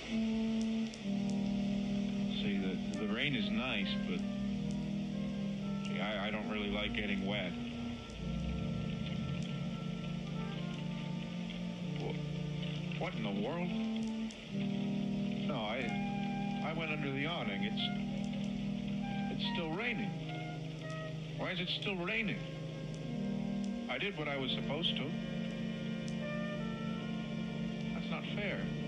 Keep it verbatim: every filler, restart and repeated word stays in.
See, the, the rain is nice, but gee, I, I don't really like getting wet. What in the world? No, I I went under the awning. It's it's still raining. Why is it still raining? I did what I was supposed to. That's not fair.